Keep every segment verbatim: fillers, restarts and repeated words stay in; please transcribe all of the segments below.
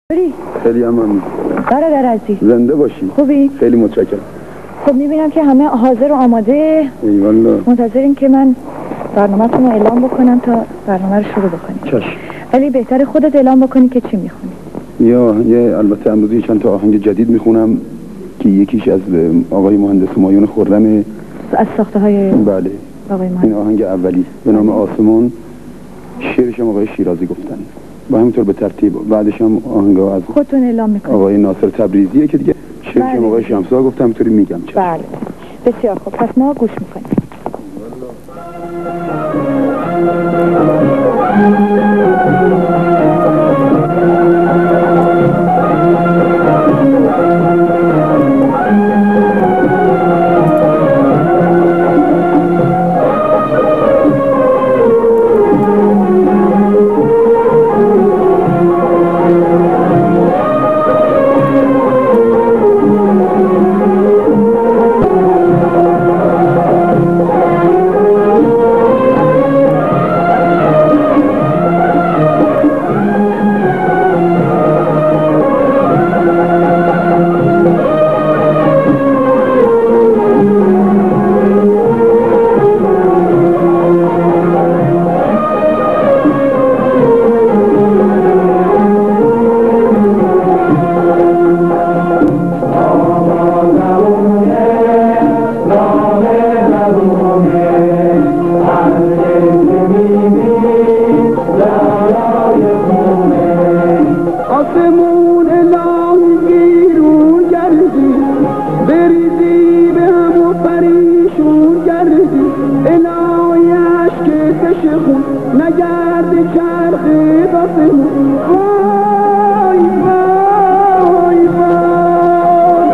خیلی هم ممنون. برادر عزیز زنده باشی. خوبی؟ خیلی متشکرم. خب میبینم که همه حاضر و آماده. ایوالله. منتظرین که من برنامه‌تون رو اعلام بکنم تا برنامه رو شروع بکنیم. چشم. ولی بهتر خودت اعلام بکنی که چی میخونی. یا یه البته امروزی چند تا آهنگ جدید میخونم که یکیش از آقای مهندس همایون خرم از ساخته های بله آقای مهندس. این آهنگ اولی به نام آسمون، شعرش هم آقای شیرازی گفتن و همینطور به ترتیب. بعدش هم آهنگا از خودتون اعلام میکنید. آقای ناصر تبریزیه که دیگه شعرش هم آقای شمسا گفتم همینطوری میگم. چشم. بله بسیار خوب، پس ما گوش میکنیم. آسمون الهی ویرون گردی بریزی به هم وپریشون گردی الهی اشکت خون نگرده چرخت آسمون وای وای وای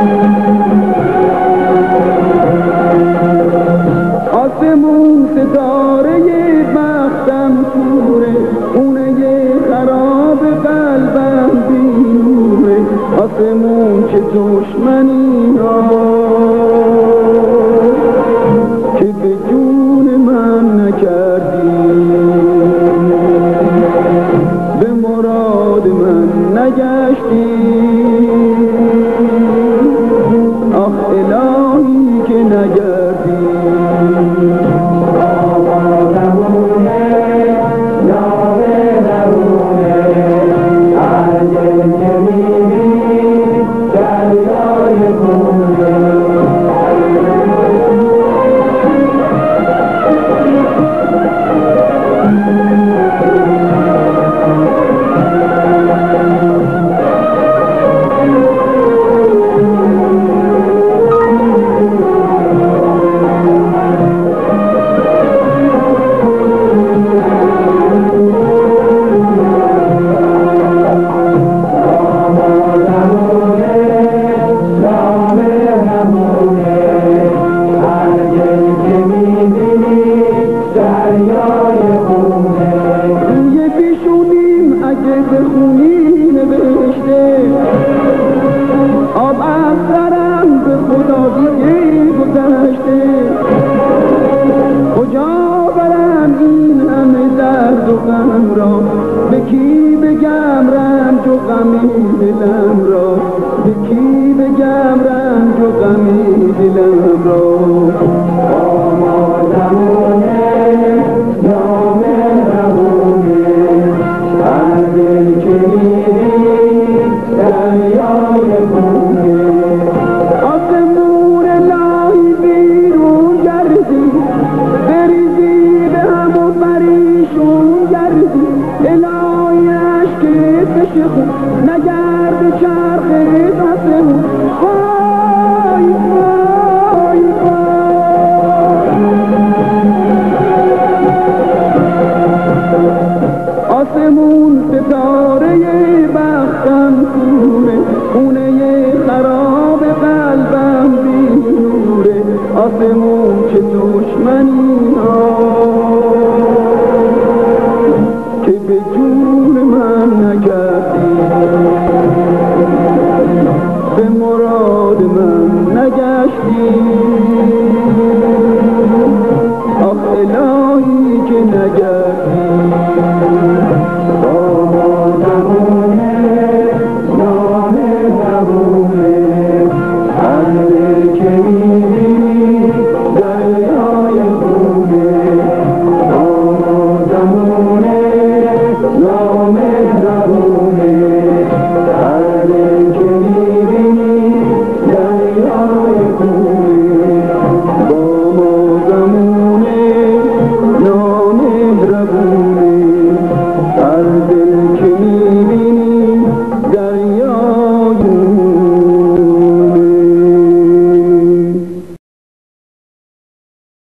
آسمون ستاره بختم کوره خونه خراب قلبم نوره آسمون که دشمنیها که به جون من نکردی به مراد من نگشتی آخ الهی که نگردی نگرده چرخت آسمون وای وای وای مرد